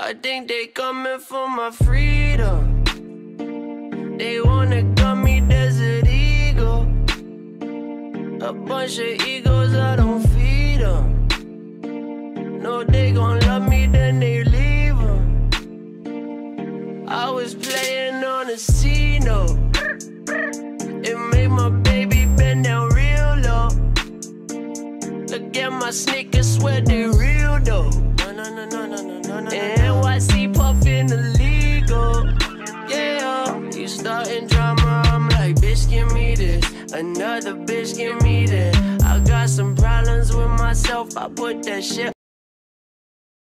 I think they coming for my freedom. They wanna cut me Desert Eagle. A bunch of egos, I don't feed them. No, they gon' love me, then they leave them. I was playing on a C note. It made my baby bend down real low. Look at my sneakers, swear they real though. And NYC puffin' illegal. Yeah, you starting drama, I'm like, bitch, give me this. Another bitch, give me that. I got some problems with myself, I put that shit